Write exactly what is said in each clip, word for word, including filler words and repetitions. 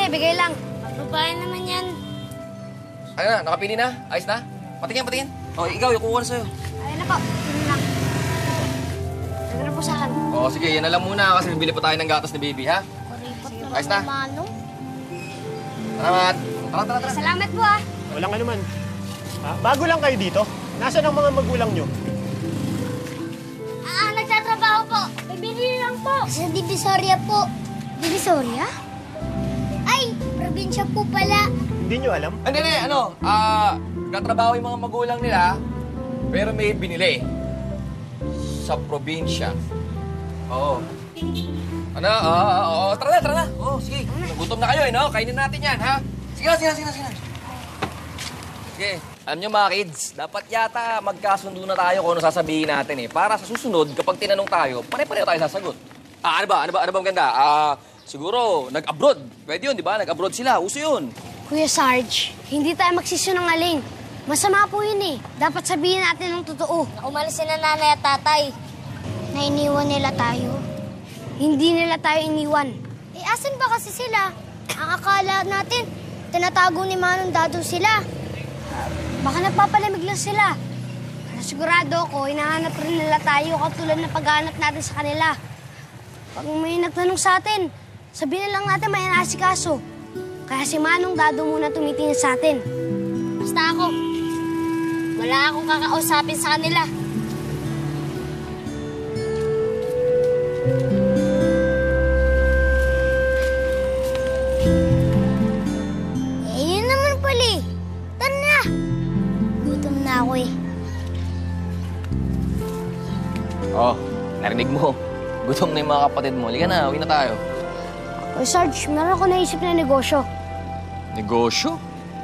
Sige, bigay lang. Babae naman yan. Ano na? Nakapili na? Ayos na? Patingin, patingin. O, ikaw, yung kukuha na sa'yo. Ayun na po. Yun lang. Ano na po sa akin? O, sige, yan na lang muna kasi bibili pa tayo ng gatas ni baby, ha? Ayos na? Salamat. Tara, tara, tara. Salamat po, ah. Walang anuman. Ah, bago lang kayo dito? Nasaan ang mga magulang nyo? Ah, nagtatrabaho po. Bibili lang po. Sa Divisoria po. Divisoria? Ay, probinsya po pala. Hindi nyo alam? Hindi, hindi, ano? Ah, nagtatrabaho yung mga magulang nila, pero may binili. Sa probinsya. Oo. Ano? Oo, oo, oo. Tara na, tara na. Oo, sige. Nagutom na kayo, eh, no? Kainin natin yan, ha? Sige na, sige na, sige na, sige na. Sige. Alam nyo, mga kids, dapat yata magkasundo na tayo kung ano sasabihin natin, eh. Para sa susunod, kapag tinanong tayo, pare-pareho tayo sasagot. Ah, ano ba? Ano ba? Ano ba maganda? Ah, siguro, nag-abroad. Pwede yun, di ba? Nag-abroad sila. Uso yun. Kuya Sarge, hindi tayo magsisinungaling. Masama po yun, eh. Dapat sabihin natin ng totoo. Umalis na nanay at tatay. Nainiwan nila tayo. Hindi nila tayo iniwan. Eh, asan ba kasi sila? Ang akala natin, tinatago ni Manong Dado sila. Uh, baka nagpapalamig lang sila. Pero sigurado ako, hinahanap rin nila tayo katulad na paghahanap natin sa kanila. Pag may nagtanong sa atin, sabihin lang natin may nasikaso. Kaya si Manong Dado muna tumitingin sa atin. Basta ako, wala akong kakausapin sa kanila. Oh, narinig mo. Gutom na yung mga kapatid mo. Liga na, uwi na tayo. Oy, Sarge, meron ako naisip na negosyo. Negosyo?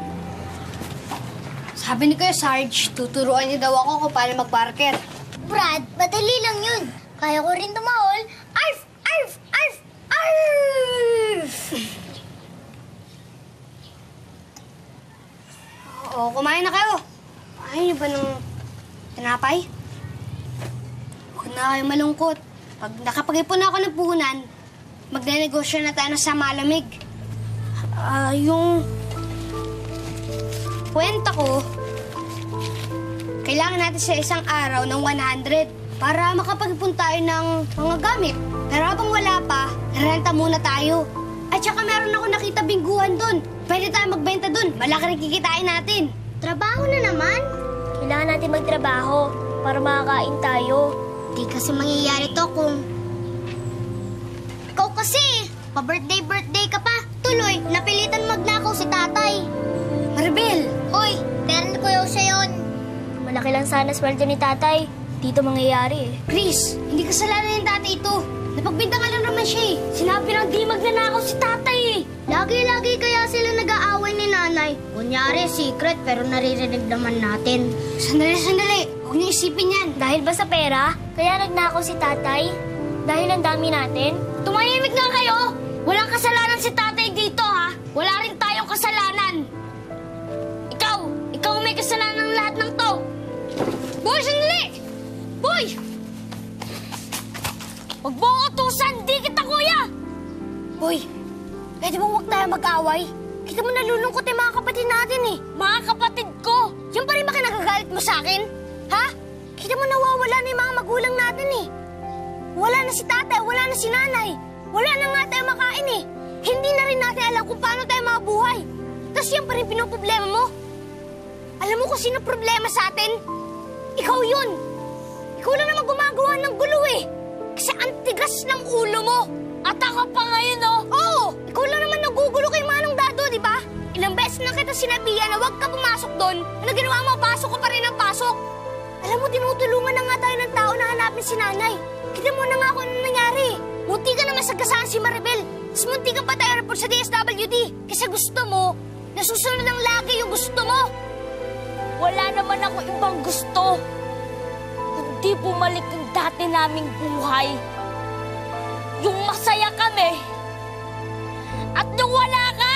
Sabi ni Kuya Sarge, tuturuan niya daw ako kung paano mag-parker. Brad, madali lang yun. Kaya ko rin tumahol. Arf! Arf! Arf! Arf! Oo, kumain na kayo. Ayaw niyo ba ng tinapay? Huwag na kayo malungkot. Pag nakapag-ipon na ako ng puhunan, magne-negosyo na tayo sa malamig. Ah, uh, yung kwenta ko, kailangan natin sa isang araw ng one hundred para makapag-ipon tayo ng mga gamit. Pero habang wala pa, renta muna tayo. At saka meron ako nakita bingguhan doon. Pwede tayo magbenta doon. Malaki rin kikitain natin. Trabaho na naman. Kailangan natin magtrabaho para makakain tayo. Di kasi mangyayari to kung... Ikaw kasi, pa-birthday-birthday ka pa. Tuloy, napilitan magnakaw si tatay. Maribel! Hoy, meron ko yung siya yun. Malaki lang sana sweldo ni tatay. Dito mangyayari eh. Chris, hindi kasalanan ng tatay ito. Napagbintangan lang naman siya eh. Sinabi lang di magnanakaw si tatay eh. Lagi-lagi kaya sila nag-aaway ni nanay. Kunyari, secret pero naririnig naman natin. Sandali, sandali. Huwag niyo isipin yan. Dahil ba sa pera? Kaya nagnakaw si tatay? Dahil ang dami natin? Tumahimik nga kayo! Walang kasalanan si tatay dito, ha? Wala rin tayong kasalanan. Ikaw! Ikaw may kasalanan ng lahat ng to. Boy, sandali! Boy! Huwag mo utusan! Di kita, kuya! Boy, pwede bang huwag tayo mag-away? Kita mo nalulungkot yung mga kapatid natin eh. Mga kapatid ko! Yan pa rin ba kinagagalit mo sa akin? Ha? Kita mo nawawala na yung mga magulang natin eh. Wala na si tatay, wala na si nanay. Wala na nga tayo makain eh. Hindi na rin natin alam kung paano tayo mabuhay. Tapos yan pa rin pinoproblema mo. Alam mo kung sino problema sa atin? Ikaw yun. Ikaw lang naman gumagawa ng gulo eh. Kasi ang tigas ng ulo mo. At ako pa ngayon oh. Oo, ikaw lang naman nagugulo kay Manong Dado, di ba? Ilang beses na kita sinabihan na huwag ka pumasok doon. Ano ginawa mo, pasok ka pa rin ang pasok. Alam mo, tinutulungan na nga tayo ng tao na hanapin si nanay. Kita mo na nga kung ano nangyari. Munti ka naman sagasaan si Maribel. Tapos munti ka pa tayo report sa D S W D. Kasi gusto mo, nasusunod ang lagi yung gusto mo. Wala naman ako ibang gusto. Hindi bumalik yung dati naming buhay. Yung masaya kami. At yung wala ka.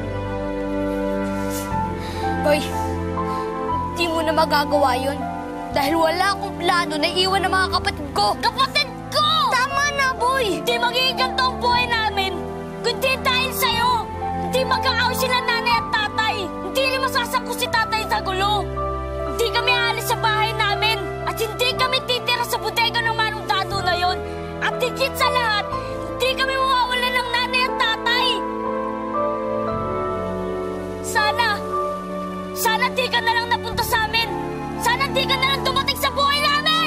Boy, di mo na magagawa yun. Dahil wala akong plano na iwan ng mga kapatid ko. Kapatid ko! Tama na, boy! Hindi magiging ganito ang buhay namin. Kundi dahil sa'yo. Hindi mag-aaway sila nanay at tatay. Hindi rin masasangko si tatay sa gulo. Hindi kami aalis sa bahay namin. At hindi kami titira sa bodega ng manong dado na yon. At higit sa lahat, hindi kami mawawala ng nanay at tatay. Sana, sana di ka na lang napunta sa amin. Sana di ka na lang dumating sa buhay namin.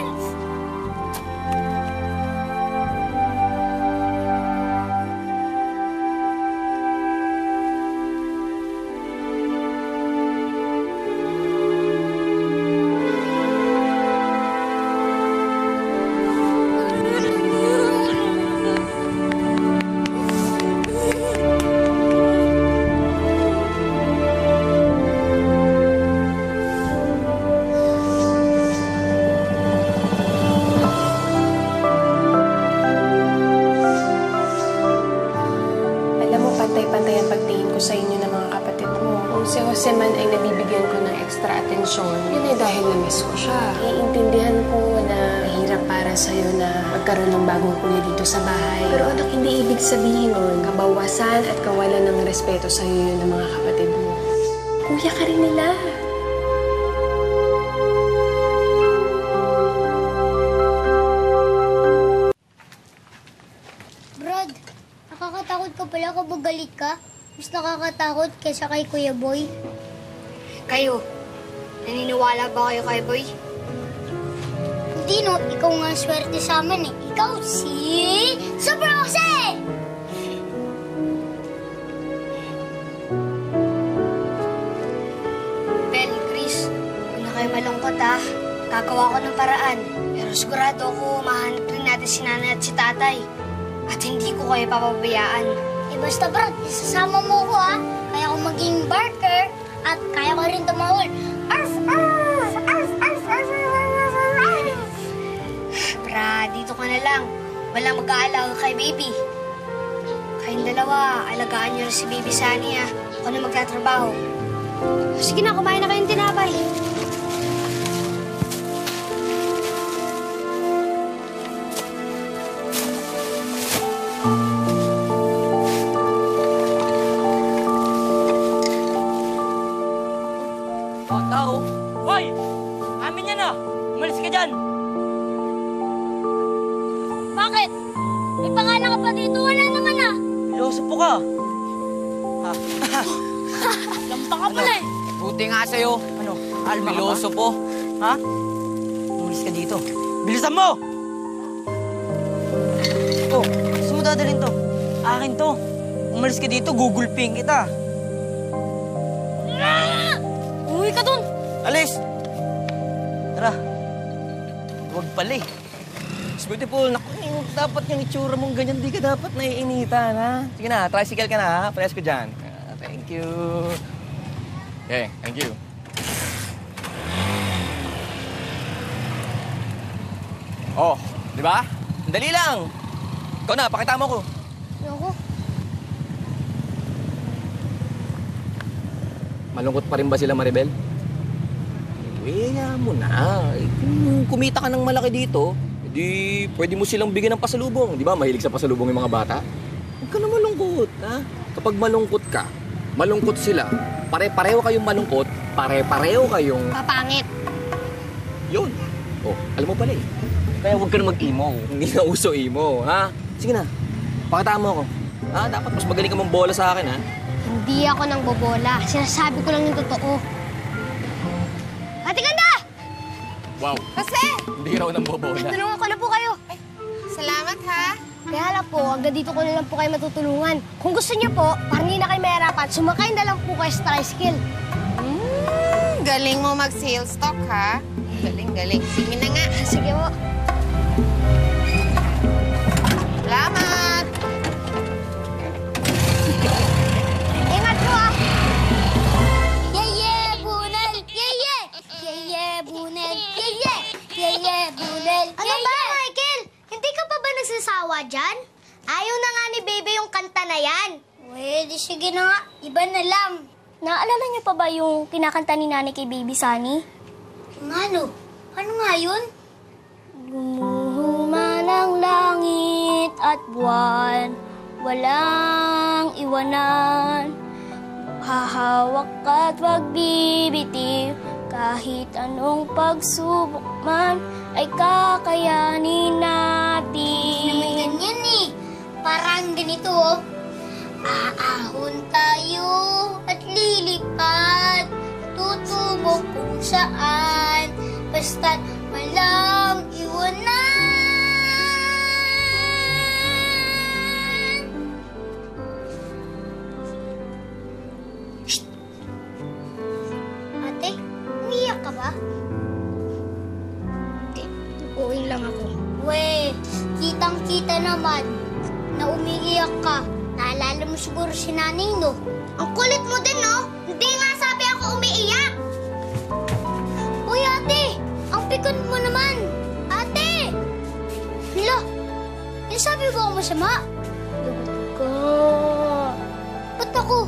Pantay-pantay ang pagtingin ko sa inyo ng mga kapatid mo. Kung si Jose man ay nabibigyan ko ng extra atensyon, yun ay dahil na-miss ko siya. Iintindihan ko na mahirap para sa'yo na magkaroon ng bagong kuya dito sa bahay. Pero anak, hindi ibig sabihin nun, kabawasan at kawalan ng respeto sa'yo yun ng mga kapatid mo. Kuya ka rin nila. Brad, nakakatakot ka pala kapag galit ka. Mas nakakatakot kaysa kay Kuya Boy. Kayo, naniniwala ba kayo kay Boy? Hindi no, ikaw nga swerte sa amin eh. Ikaw si... Super Jose! Bel, Chris, kung na kayo malungkot ha, gagawa ko ng paraan. Pero sigurado ako, mahanap rin natin si nanay at si tatay. At hindi ko kayo papabayaan. Eh basta Brad, isasama mo ko ha. Kaya ko maging barker at kaya ko rin tumahol. Arf! Arf! Arf! Arf! Arf! Arf! Arf! Brad, dito ka na lang. Walang mag-aalaga kay baby. Kayong dalawa, alagaan niyo rin si baby Sunny ha. Ako na magtatrabaho. Sige na, kumain na kayong tinapay. Oh, tao. Hoy! Amin yan ah! Umalis ka dyan! Bakit? May pangalan ka pa dito, wala naman ah. Piloso po ka. Ha? Lampa ka pala eh. Buti nga sa'yo. Ano? Alma ka ba? Piloso po. Ha? Umalis ka dito. Bilisan mo! Oh, gusto mo dadalhin to? Akin to. Umalis ka dito, gugulping kita. Ah! Uwi ka dun. Alis! Tara. Huwag pala eh. Mas beautiful. Naku, yung dapat yung itsura mong ganyan, di ka dapat naiinitan, ha? Sige na, tricycle ka na, ha? Pares ko dyan. Ah, thank you. Okay, thank you. Oh, di ba? Dali lang. Ikaw na, pakita mo ko. Ako, Malungkot pa rin ba sila, Maribel? Eh, hayaan mo na. Eh, kung kumita ka ng malaki dito, di pwede mo silang bigyan ng pasalubong. Di ba? Mahilig sa pasalubong yung mga bata. Huwag ka na malungkot, ha? Kapag malungkot ka, malungkot sila, pare-pareho kayong malungkot, pare-pareho kayong... Papangit. Yun. Oh, alam mo pala eh. Kaya huwag ka na mag-emo. Hindi na uso emo, ha? Sige na, pakita mo ako. Ha? Dapat mas magaling ka mambola sa akin, ha? hindi ako nang bobola. Sinasabi ko lang yung totoo. Ate Ganda! Wow. Jose! Hindi raw nang bobola. Tulungan ko na po kayo. Ay, salamat ha. Kaya lang po, hanggang dito ko na lang po kayo matutulungan. Kung gusto niyo po, para hindi na kayo mahirapan, sumakay na lang po kayo sa tricycle. Hmm, galing mo mag-sales talk ha. Galing, galing. Sige na nga. Sige po. Salamat! Ingat po ah! Yeye, bunel! Yeye! Yeye, bunel! Yeye! Yeye, bunel! Ano ba, Michael? Hindi ka pa ba nagsasawa dyan? Ayaw na nga ni Bebe yung kanta na yan. Pwede, sige na nga. Iba na lang. Naalala niyo pa ba yung kinakanta ni Nanay kay Baby Sunny? Yung ano? Ano nga yun? Gumuho man ang langit at buwan, walang iwanan. Hahawak at wag bibitiw, kahit anong pagsubok man ay kakayanin natin. Naman ganyan eh. Parang ganito oh. Aahon tayo at lilipad, tutubok kung saan, basta't walang iwanan. Shh! Ate, umiyak ka ba? Hindi, uwi lang ako. We, kitang-kita naman na umiiyak ka. Naalala mo siguro si nanay, no? Ang kulit mo din, no? Hindi nga sabi ako umiiyak! Uy, ate! Ang pikon mo naman! Ate! Hala! Yung sabi ko ako masama? Lagot ka. Ba't ako?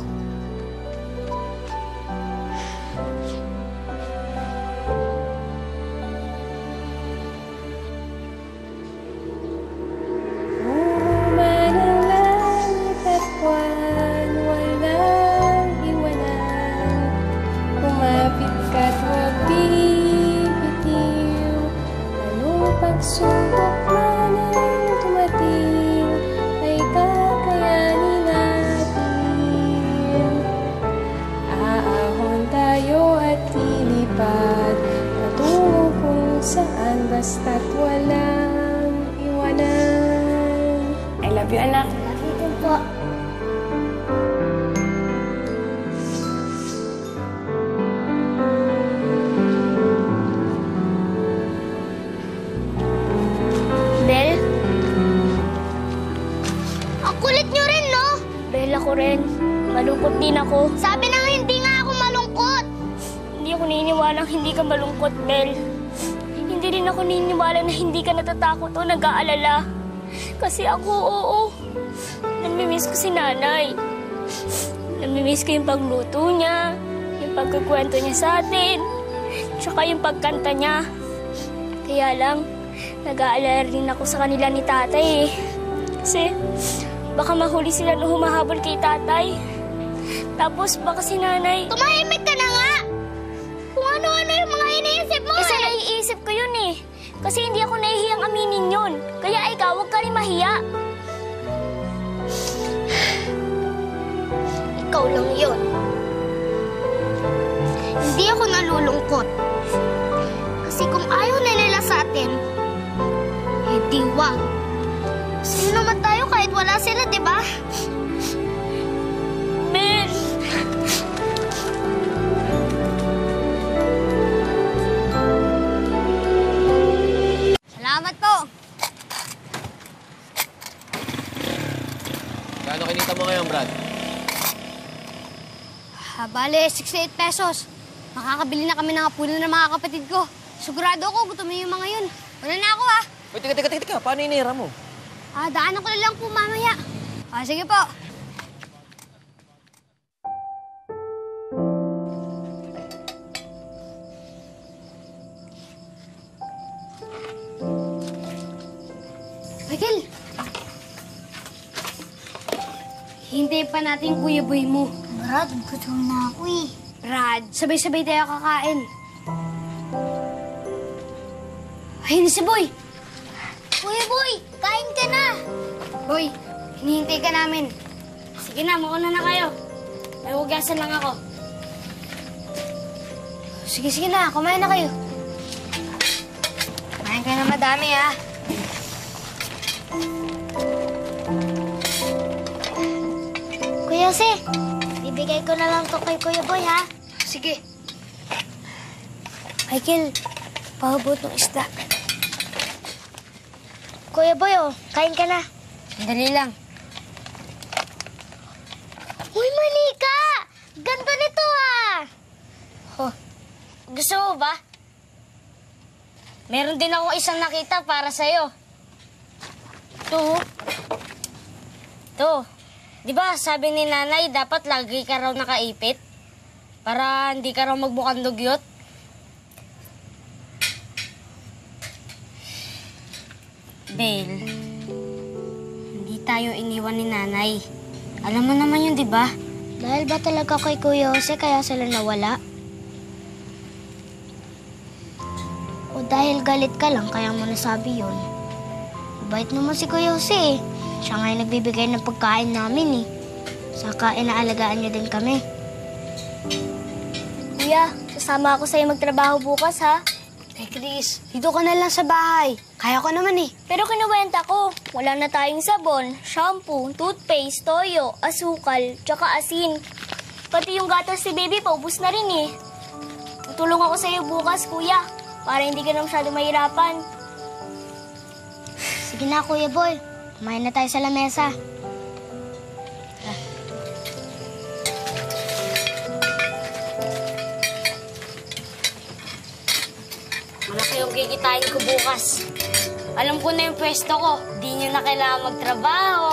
Pagsubok man ang dumating, ay kakayanin natin. Aahon tayo at lilipad, patungo kung saan, basta't walang iwanan. I love you, anak. Love you din po. Bel, Ang kulit nyo rin, no? Bel, ako rin. Malungkot din ako. Sabi na nga hindi nga ako malungkot. Hindi ako naniniwalang hindi ka malungkot, Bel. Hindi rin ako naniniwala na hindi ka natatakot o nag-aalala. Kasi ako, oo. Namimiss ko si nanay. Namimiss ko yung pagluto niya, yung pagkukwento niya sa atin, tsaka yung pagkanta niya. Kaya lang, nag-aalala rin ako sa kanila ni tatay eh. Kasi baka mahuli sila na humahabol kay tatay. Tapos baka si nanay... Tumahimik ka na nga! Kung ano-ano yung mga iniisip mo Kasi eh! naiisip ko yun eh. Kasi hindi ako nahihiyang aminin yun. Kaya ikaw, huwag ka rin mahiya. Ikaw lang yun. Hindi ako nalulungkot. Kasi kung ayaw na nila sa atin, eh di wag. Sino naman tayo kahit wala sila, di ba? Ben! Salamat po. Gaano kinita mo ngayon, Brad? Ah, bale, sixty-eight pesos. Makakabili na kami ng apuno ng mga kapatid ko. Sigurado ako, gutom yung mga yun. Wala na ako, ah. Uy, tika, tika, tika, tika. Paano inira mo? Ah, daanan ko na lang po mamaya. Ah, sige po. Michael! Hintayin pa natin yung Kuya Boy mo. Brad, gutom na ako eh. Brad, sabay-sabay tayo kakain. Ayun si Boy! Kuya Boy, kain ka na! Boy, hinihintay ka namin. Sige na, mauna na kayo. May hugasan lang ako. Sige, sige na, kumain na kayo. Kumain kayo na madami, ha? Kuya Jose, bibigay ko na lang to kay Kuya Boy, ha? Sige. Michael, pahabot ng isda. Kuya Boy, oh, kain ka na. Dali lang. Uy, manika! Ganda nito, ah! Oh, gusto mo ba? Meron din ako isang nakita para sa'yo. Ito. Ito. Di ba sabi ni nanay, dapat lagi ka raw nakaipit? Para hindi ka raw magmukhang dugyot? Bel, hindi tayo iniwan ni nanay. Alam mo naman yun, di ba? Dahil ba talaga kay Kuya Jose kaya sila nawala? O dahil galit ka lang kaya mo nasabi yun? Bait naman si Kuya Jose eh. Siya nga yung nagbibigay ng pagkain namin eh. Saka inaalagaan niya din kami. Kuya, sasama ako sa'yo magtrabaho bukas ha? Eh, Chris, dito ka na lang sa bahay. Kaya ko naman eh. Pero kinuwenta ko, wala na tayong sabon, shampoo, toothpaste, toyo, asukal, tsaka asin. Pati yung gatas si baby, paubos na rin eh. Tutulong ako sa'yo bukas, kuya, para hindi ka na masyado mahirapan. Sige na, Kuya Boy. Kumain na tayo sa lamesa. Malaki yung kikitain ko bukas. Alam ko na yung pwesto ko. Di nyo na kailangan magtrabaho.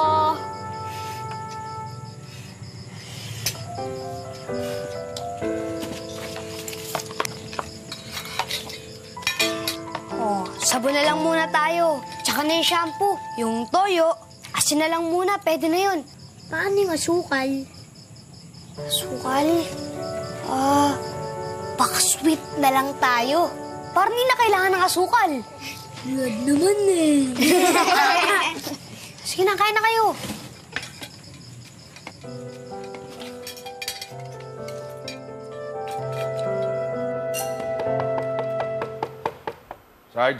Oh, sabon na lang muna tayo. Tsaka na yung shampoo. Yung toyo, asin na lang muna. Pwede na yun. Paano yung asukal? Asukal? Ah, baka-sweet na lang tayo. Parang hindi na kailangan ng asukal. Luwad naman eh. Sige na, kain na kayo. Sarge.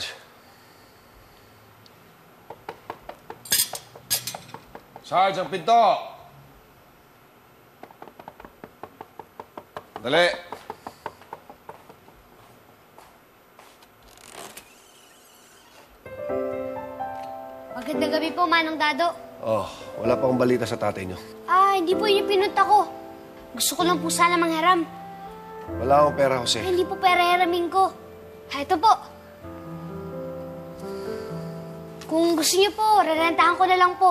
Sarge, ang pinto! Dali. Magandang gabi po, Manong Dado. Oh, wala pa akong balita sa tatay niyo. Ah, hindi po yun yung pinunta ko. Gusto ko lang po sana manghiram. Wala akong pera, Jose. Ay, hindi po pera-hiramin ko. Ah, ito po. Kung gusto niyo po, rerentahan ko na lang po.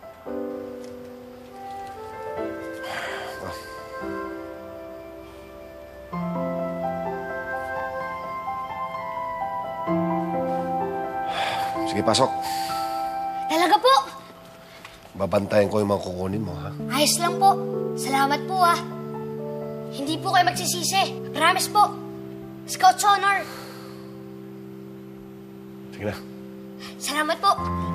Sige, pasok. Talaga po? Babantayan ko yung mga kukunin mo, ha? Ayos lang po. Salamat po, ah. Hindi po kayo magsisisi. Promise po. Scout's honor. Sige na. Salamat po.